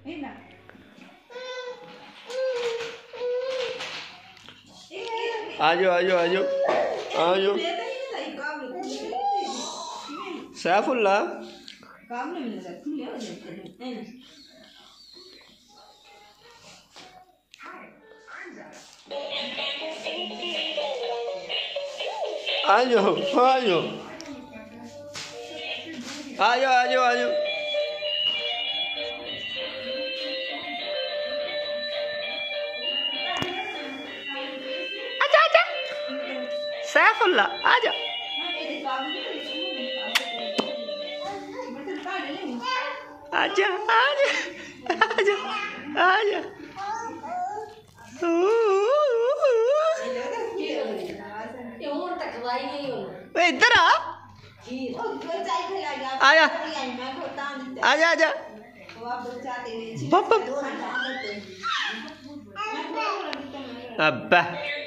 आजो आजो आजो आजो सैफुल्ला आजो आजो आजो आजो आजो आजा आजा सैफुल्ला आजा आजा आजा आजा आजा इधर आ आजा आजा आजा पापा अब्बा